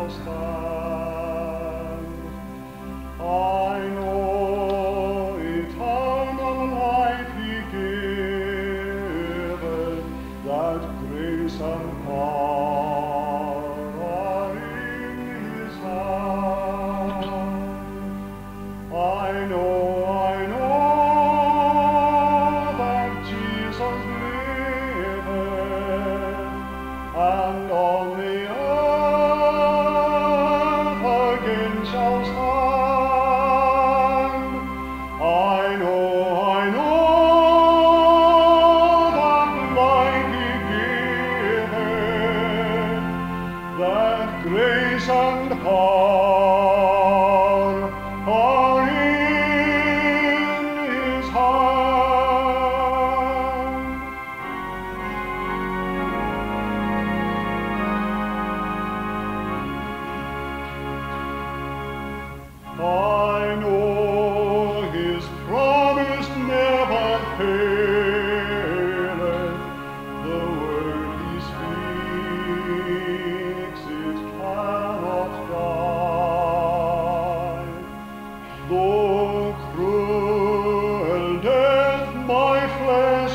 stand. I know eternal life He giveth, that grace and power are in His hand. I know that Jesus liveth, and on the earth again shall stand. I know that life He giveth, that grace and power are in His hand. I know His promise never faileth. The word He speaks, it cannot die. Though cruel death my flesh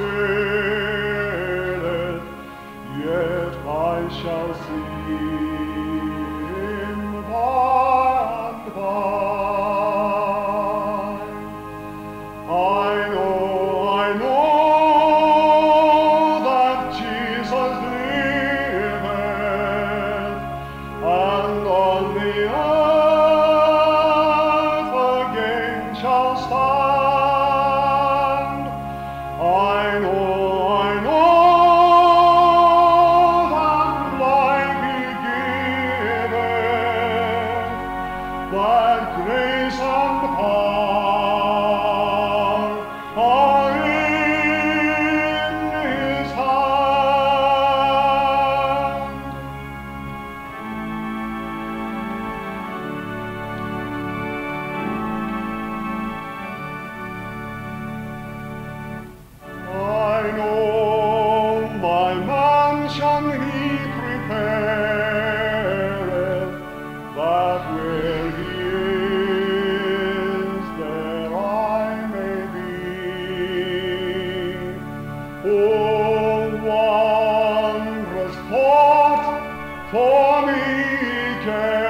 assaileth, yet I shall see Him by and by. I know that Jesus liveth, and on the earth again shall stand. I know that life He giveth, that grace and power are in His hand. I know my mansion He prepareth, that where He is, there I may be. Oh, wondrous thought for me